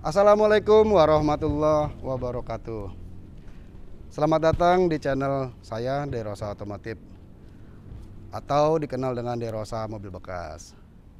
Assalamualaikum warahmatullahi wabarakatuh. Selamat datang di channel saya, Derosa Otomotif, atau dikenal dengan Derosa Mobil Bekas.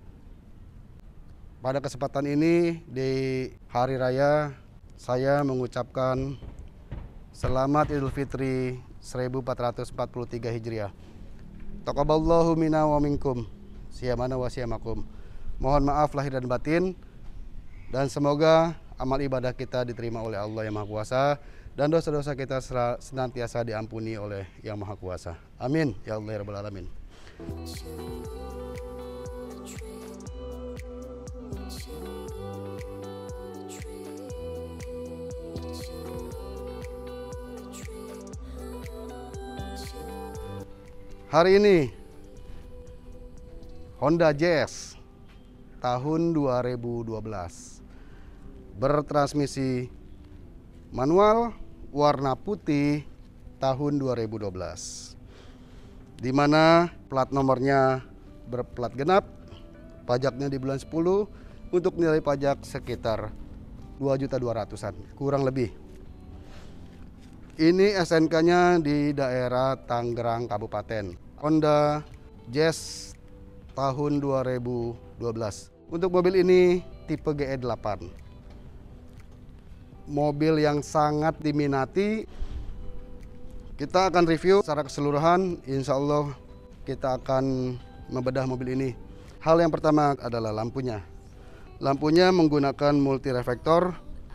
Pada kesempatan ini di Hari Raya, saya mengucapkan Selamat Idul Fitri 1443 Hijriah. Taqabbalallahu minna wa minkum, siyamana wa siyamakum. Mohon maaf lahir dan batin, dan semoga amal ibadah kita diterima oleh Allah yang Maha Kuasa dan dosa-dosa kita senantiasa diampuni oleh Yang Maha Kuasa. Amin ya Allah ya Rabbal Alamin. Hari ini Honda Jazz tahun 2012 bertransmisi manual warna putih tahun 2012, di mana plat nomornya berplat genap, pajaknya di bulan 10, untuk nilai pajak sekitar 2.200.000-an kurang lebih. Ini SNK-nya di daerah Tangerang Kabupaten. Honda Jazz tahun 2012. Untuk mobil ini tipe GE8. Mobil yang sangat diminati. Kita akan review secara keseluruhan. Insya Allah kita akan membedah mobil ini. Hal yang pertama adalah lampunya. Lampunya menggunakan multi reflektor,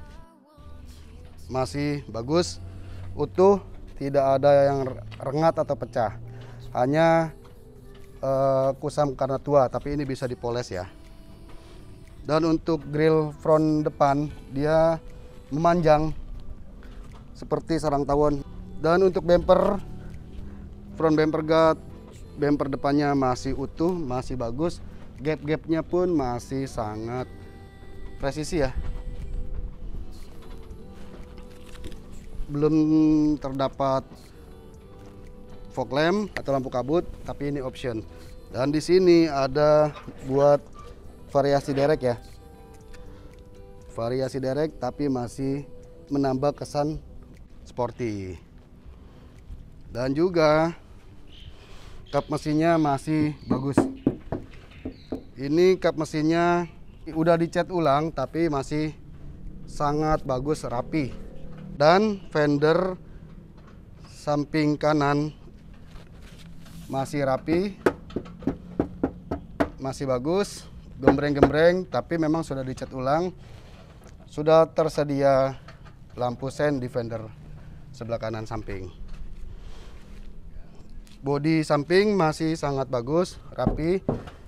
masih bagus, utuh, tidak ada yang rengat atau pecah. Hanya kusam karena tua, tapi ini bisa dipoles ya. Dan untuk grill front depan dia memanjang seperti sarang tawon. Dan untuk bumper, front bumper guard, bumper depannya masih utuh, masih bagus. Gap-gapnya pun masih sangat presisi ya. Belum terdapat fog lamp atau lampu kabut, tapi ini option. Dan di sini ada buat variasi derek ya. Variasi derek tapi masih menambah kesan sporty. Dan juga kap mesinnya masih bagus. Ini kap mesinnya udah dicat ulang tapi masih sangat bagus, rapi. Dan fender samping kanan masih rapi, masih bagus, gembreng-gembreng, tapi memang sudah dicat ulang. Sudah tersedia lampu sen di fender sebelah kanan samping. Bodi samping masih sangat bagus, rapi,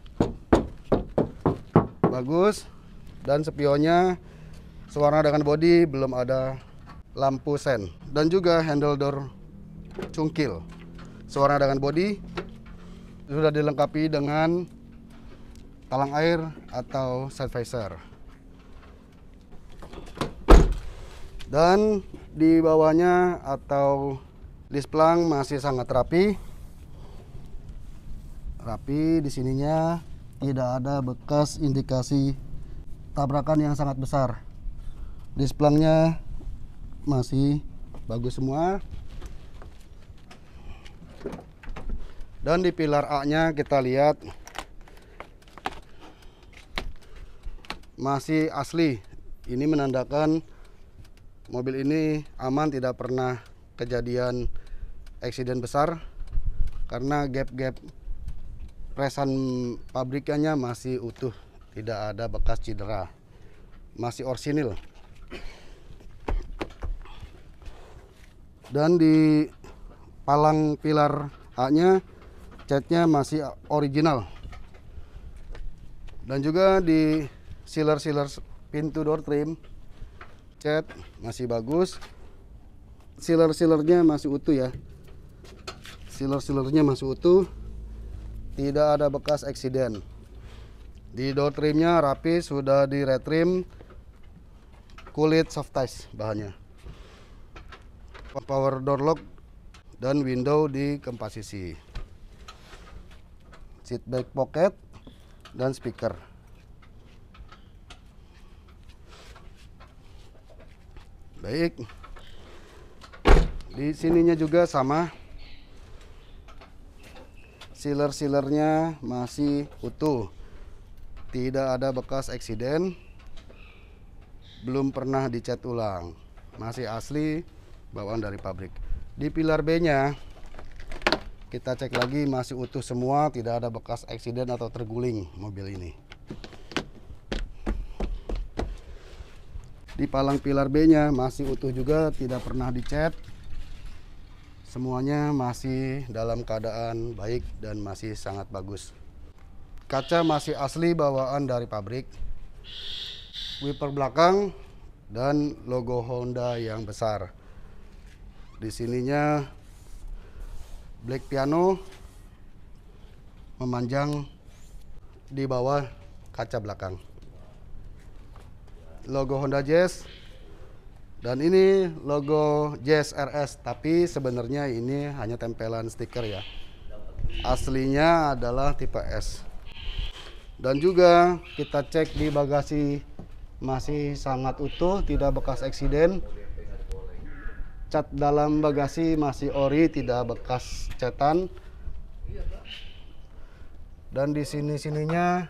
bagus. Dan spionnya sewarna dengan bodi, belum ada lampu sen. Dan juga handle door cungkil sewarna dengan bodi, sudah dilengkapi dengan talang air atau side visor. Dan di bawahnya atau displang masih sangat rapi. Rapi, di sininya tidak ada bekas indikasi tabrakan yang sangat besar. Displangnya masih bagus semua. Dan di pilar A-nya kita lihat masih asli. Ini menandakan mobil ini aman, tidak pernah kejadian eksiden besar, karena gap-gap presan pabrikannya masih utuh, tidak ada bekas cedera, masih orsinil. Dan di palang pilar A-nya catnya masih original. Dan juga di sealer-sealer pintu door trim cat masih bagus. Sealer-sealernya masih utuh ya. Sealer-sealernya masih utuh, tidak ada bekas eksiden. Di door trimnya rapi, sudah di retrim, kulit soft touch bahannya. Power door lock dan window di keempat sisi. Seat back pocket dan speaker. Baik. Di sininya juga sama. Sealer-sealernya masih utuh. Tidak ada bekas eksiden. Belum pernah dicat ulang. Masih asli bawaan dari pabrik. Di pilar B-nya kita cek lagi masih utuh semua, tidak ada bekas eksiden atau terguling mobil ini. Di palang pilar B-nya masih utuh juga, tidak pernah dicat. Semuanya masih dalam keadaan baik dan masih sangat bagus. Kaca masih asli bawaan dari pabrik. Wiper belakang dan logo Honda yang besar. Di sininya black piano memanjang di bawah kaca belakang. Logo Honda Jazz, dan ini logo Jazz RS, tapi sebenarnya ini hanya tempelan stiker ya. Aslinya adalah tipe S. Dan juga kita cek di bagasi masih sangat utuh, tidak bekas eksiden. Cat dalam bagasi masih ori, tidak bekas cetan. Dan di sininya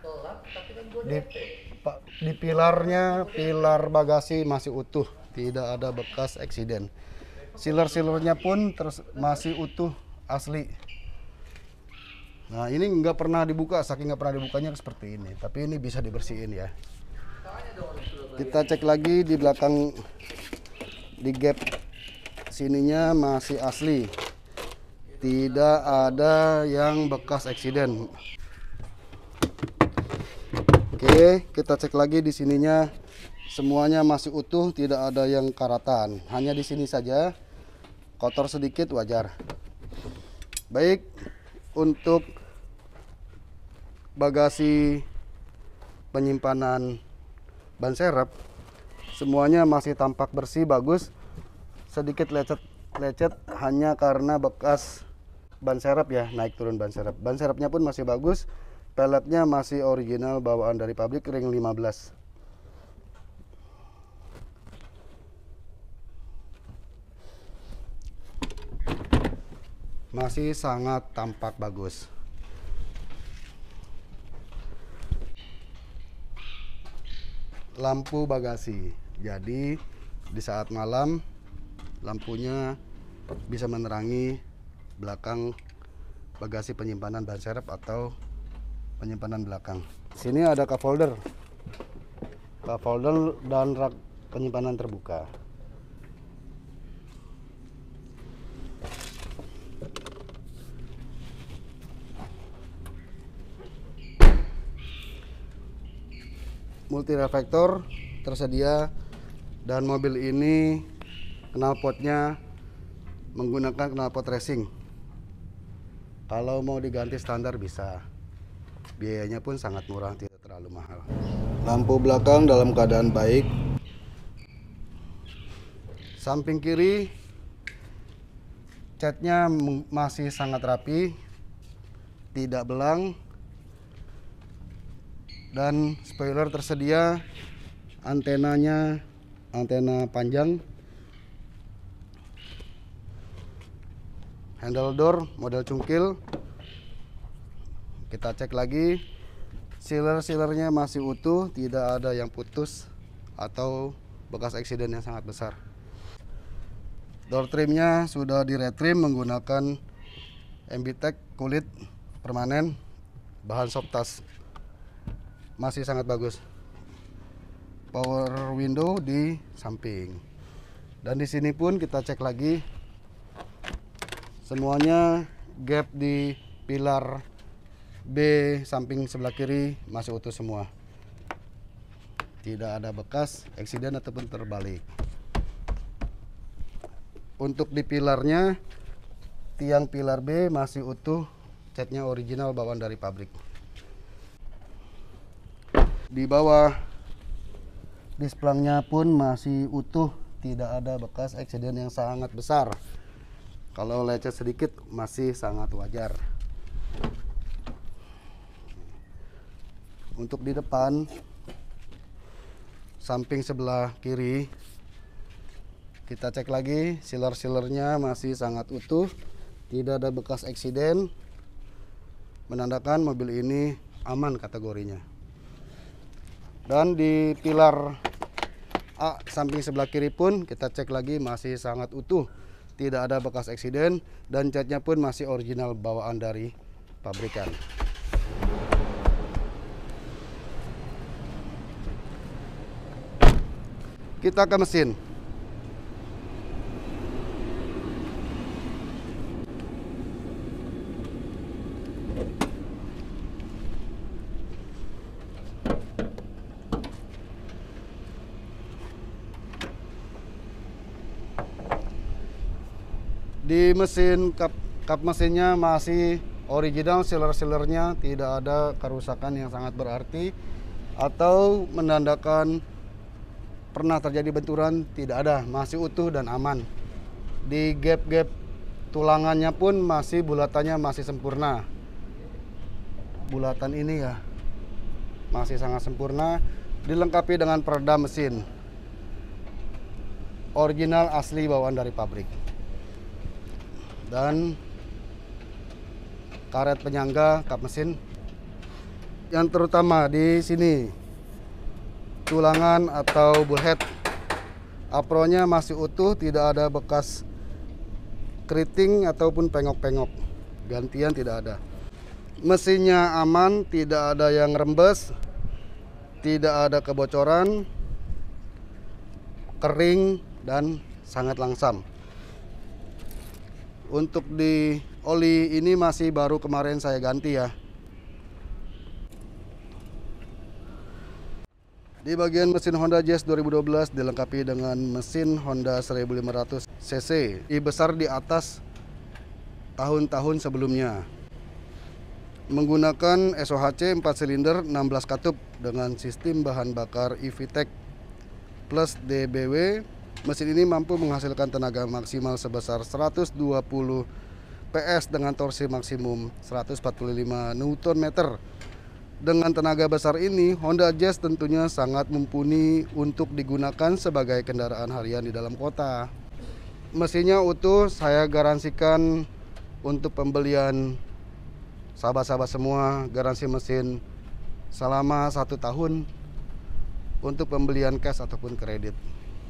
di pilarnya, pilar bagasi masih utuh, tidak ada bekas eksiden. Sealer-sealernya pun masih utuh, asli. Nah, ini nggak pernah dibuka, saking nggak pernah dibukanya seperti ini. Tapi ini bisa dibersihin ya. Kita cek lagi di belakang, di gap sininya masih asli, tidak ada yang bekas eksiden. Oke, kita cek lagi di sininya, semuanya masih utuh, tidak ada yang karatan. Hanya di sini saja, kotor sedikit wajar. Baik, untuk bagasi penyimpanan ban serep, semuanya masih tampak bersih, bagus. Sedikit lecet hanya karena bekas ban serep ya, naik turun ban serep. Ban serepnya pun masih bagus. Peletnya masih original bawaan dari pabrik, ring 15. Masih sangat tampak bagus. Lampu bagasi. Jadi di saat malam lampunya bisa menerangi belakang bagasi penyimpanan ban serep atau penyimpanan belakang. Sini ada cup holder dan rak penyimpanan terbuka. Multi reflektor tersedia, dan mobil ini knalpotnya menggunakan knalpot racing. Kalau mau diganti standar bisa. Biayanya pun sangat murah, tidak terlalu mahal. Lampu belakang dalam keadaan baik. Samping kiri catnya masih sangat rapi, tidak belang, dan spoiler tersedia. Antenanya antena panjang. Handle door model cungkil. Kita cek lagi, sealer-sealernya masih utuh, tidak ada yang putus atau bekas eksiden yang sangat besar. Door trimnya sudah di retrim menggunakan MBTEC kulit permanen, bahan soft touch, masih sangat bagus. Power window di samping, dan di sini pun kita cek lagi, semuanya gap di pilar B samping sebelah kiri masih utuh semua. Tidak ada bekas eksiden ataupun terbalik. Untuk di pilarnya, tiang pilar B masih utuh, catnya original bawaan dari pabrik. Di bawah displangnya pun masih utuh, tidak ada bekas eksiden yang sangat besar. Kalau lecet sedikit masih sangat wajar. Untuk di depan, samping sebelah kiri, Kita cek lagi, sealer-sealernya masih sangat utuh, tidak ada bekas eksiden, menandakan mobil ini aman kategorinya. Dan di pilar A samping sebelah kiri pun kita cek lagi masih sangat utuh, tidak ada bekas eksiden, dan catnya pun masih original bawaan dari pabrikan. Kita ke mesin. Di mesin kap mesinnya masih original, sealer-sealernya tidak ada kerusakan yang sangat berarti atau menandakan pernah terjadi benturan, tidak ada, masih utuh dan aman. Di gap-gap tulangannya pun masih bulatannya masih sempurna. Bulatan ini ya masih sangat sempurna, dilengkapi dengan peredam mesin. Original asli bawaan dari pabrik. Dan karet penyangga kap mesin yang terutama di sini tulangan atau bullhead apronya masih utuh, tidak ada bekas keriting ataupun pengok-pengok, gantian tidak ada. Mesinnya aman, tidak ada yang rembes, tidak ada kebocoran, kering dan sangat langsam. Untuk di oli ini masih baru kemarin saya ganti ya. Di bagian mesin Honda Jazz 2012 dilengkapi dengan mesin Honda 1500 cc, besar di atas tahun-tahun sebelumnya. Menggunakan SOHC 4 silinder 16 katup dengan sistem bahan bakar EVTEC plus DBW. Mesin ini mampu menghasilkan tenaga maksimal sebesar 120 PS dengan torsi maksimum 145 Nm. Dengan tenaga besar ini, Honda Jazz tentunya sangat mumpuni untuk digunakan sebagai kendaraan harian di dalam kota. Mesinnya utuh, saya garansikan untuk pembelian sahabat-sahabat semua, garansi mesin selama 1 tahun untuk pembelian cash ataupun kredit.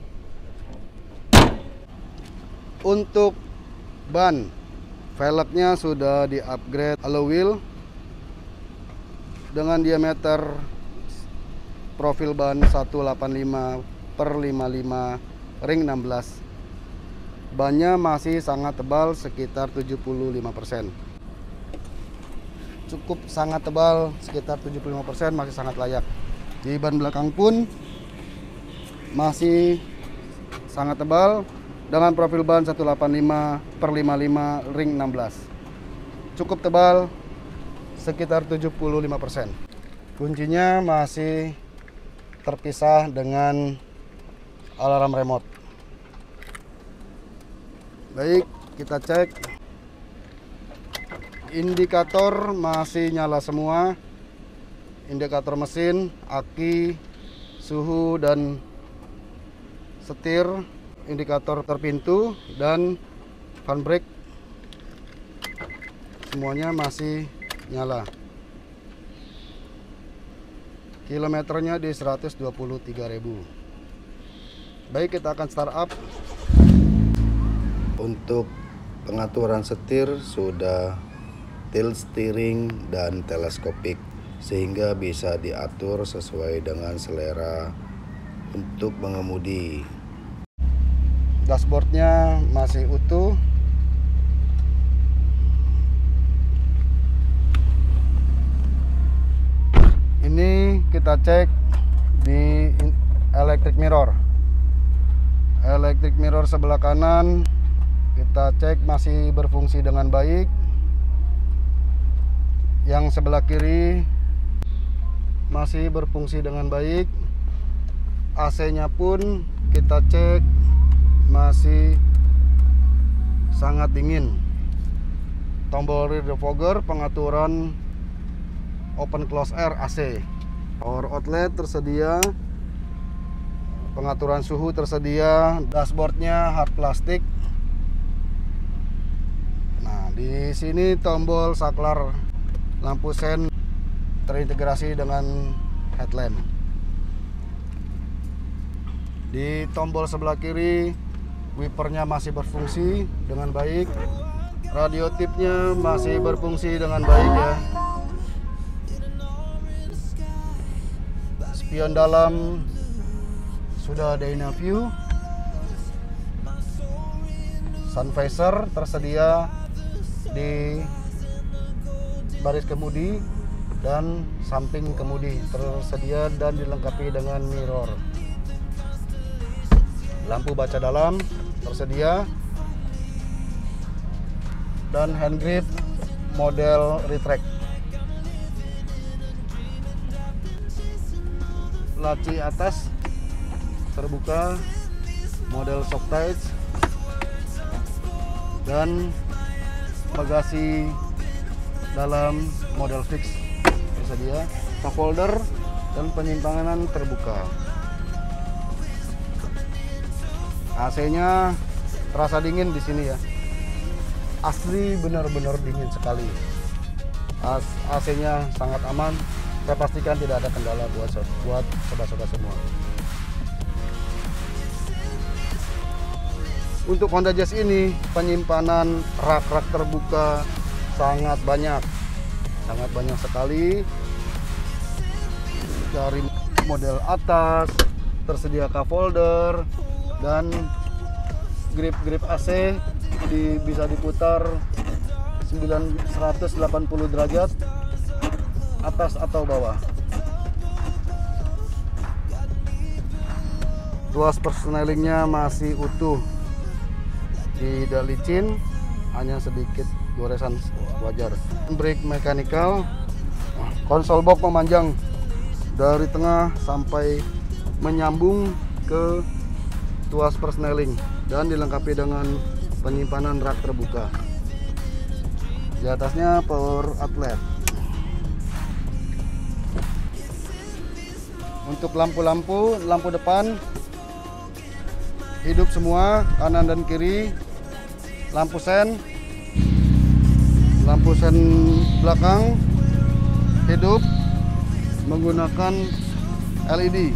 Untuk ban, velgnya sudah di-upgrade alloy wheel dengan diameter profil ban 185/55 ring 16. Bannya masih sangat tebal, sekitar 75%. Cukup sangat tebal, sekitar 75%, masih sangat layak. Di ban belakang pun masih sangat tebal dengan profil ban 185/55 ring 16. Cukup tebal, sekitar 75%. Kuncinya masih terpisah dengan alarm remote. Baik, kita cek. Indikator masih nyala semua. Indikator mesin, aki, suhu dan setir, indikator terpintu dan handbrake semuanya masih nyala. Kilometernya di 123.000. Baik, kita akan start up. Untuk pengaturan setir sudah tilt steering dan teleskopik, sehingga bisa diatur sesuai dengan selera untuk mengemudi. Dashboardnya masih utuh. Ini kita cek di electric mirror. Electric mirror sebelah kanan kita cek masih berfungsi dengan baik. Yang sebelah kiri masih berfungsi dengan baik. AC-nya pun kita cek masih sangat dingin. Tombol rear defogger, pengaturan open close air AC. Power outlet tersedia Pengaturan suhu tersedia, dashboardnya hard plastik. Nah, di sini tombol saklar lampu sen terintegrasi dengan headlamp. Di tombol sebelah kiri, wipernya masih berfungsi dengan baik. Radio tipnya masih berfungsi dengan baik ya. Spion dalam sudah ada InnoView. Sun visor tersedia di baris kemudi dan samping kemudi tersedia dan dilengkapi dengan mirror. Lampu baca dalam tersedia dan hand grip model retract. Laci atas terbuka model shock touch dan bagasi dalam model fix tersedia, cup holder dan penyimpanan terbuka. AC-nya terasa dingin di sini ya. Asli benar-benar dingin sekali. AC-nya sangat aman. Saya pastikan tidak ada kendala buat sobat-sobat semua. Untuk Honda Jazz ini penyimpanan rak-rak terbuka sangat banyak sekali. Dari model atas tersedia cup holder dan grip AC bisa diputar 180 derajat atas atau bawah. Tuas persnelingnya masih utuh, tidak licin, hanya sedikit goresan wajar. Brake mechanical, konsol box memanjang dari tengah sampai menyambung ke tuas persneling dan dilengkapi dengan penyimpanan rak terbuka. Di atasnya power outlet. Untuk lampu depan hidup semua, kanan dan kiri. Lampu sen belakang hidup menggunakan LED.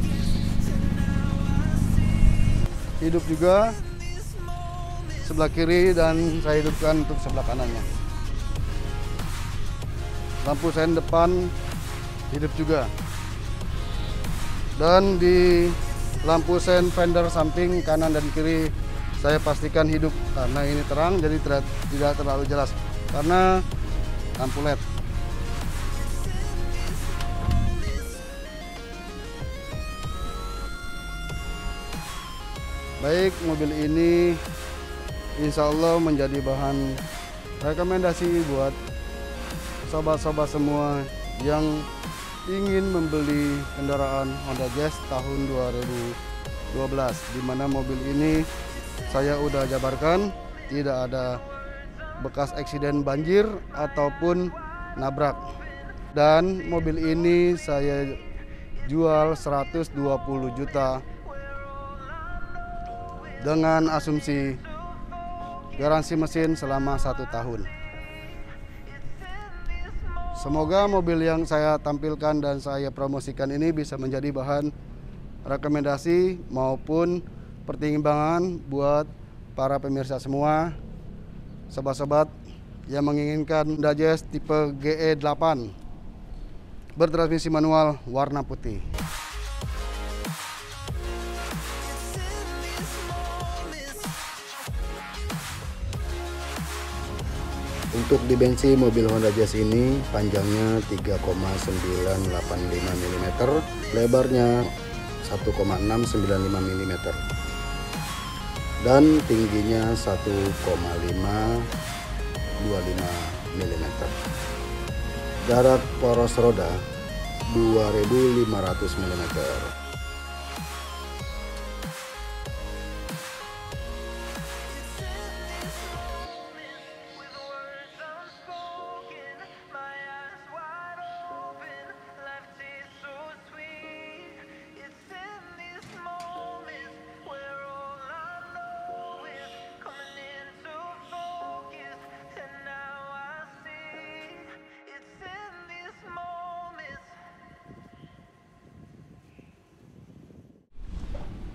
Hidup juga sebelah kiri dan saya hidupkan untuk sebelah kanannya. Lampu sen depan hidup juga. Dan di lampu sen fender samping kanan dan kiri saya pastikan hidup karena ini terang, jadi tidak terlalu jelas karena lampu LED. Baik, mobil ini insya Allah menjadi bahan rekomendasi buat sobat-sobat semua yang ingin membeli kendaraan Honda Jazz tahun 2012, di mana mobil ini saya udah jabarkan tidak ada bekas eksiden banjir ataupun nabrak, dan mobil ini saya jual 120 juta dengan asumsi garansi mesin selama 1 tahun. Semoga mobil yang saya tampilkan dan saya promosikan ini bisa menjadi bahan rekomendasi maupun pertimbangan buat para pemirsa semua, sobat-sobat yang menginginkan Honda Jazz tipe GE8 bertransmisi manual warna putih. Untuk dimensi mobil Honda Jazz ini panjangnya 3,985 mm, lebarnya 1,695 mm, dan tingginya 1,525 mm. Jarak poros roda 2500 mm.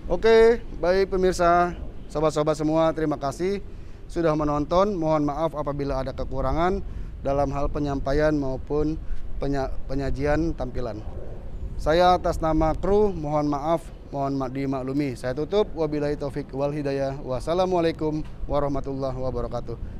Oke, baik pemirsa, sobat-sobat semua, terima kasih sudah menonton. Mohon maaf apabila ada kekurangan dalam hal penyampaian maupun penyajian tampilan. Saya atas nama kru mohon maaf, mohon dimaklumi. Saya tutup, wabillahi taufik wal hidayah. Wassalamualaikum warahmatullahi wabarakatuh.